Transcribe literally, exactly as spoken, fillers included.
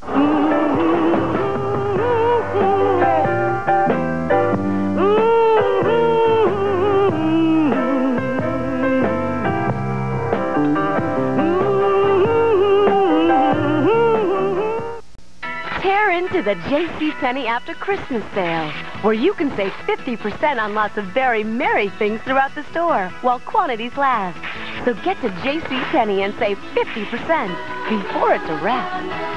Tear into the J C Penney After Christmas Sale, where you can save fifty percent on lots of very merry things throughout the store while quantities last. So get to J C Penney and save fifty percent before it's a wrap.